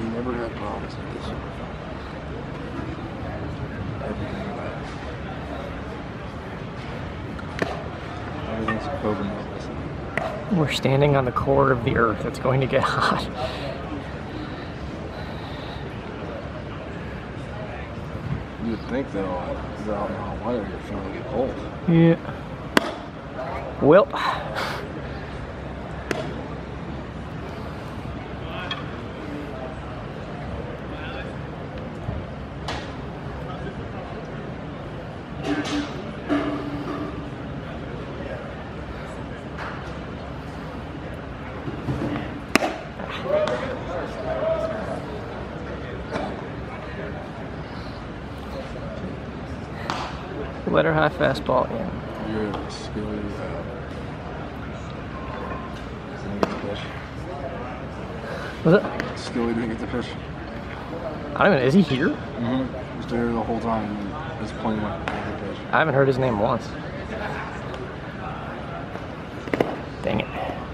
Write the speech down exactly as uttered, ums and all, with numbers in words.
never had problems with this super fun. Everything about it. Everything's proven. We're standing on the core of the earth. It's going to get hot. You would think though, if you're out in hot weather, you're feeling it cold. Yeah. Well. Let her high fastball in. You're skilly as hell. Didn't get the pitch. Was it? Skilly didn't get the pitch. I don't even, is he here? Mm-hmm. He was there the whole time and was playing like the pitch. I haven't heard his name once. Dang it.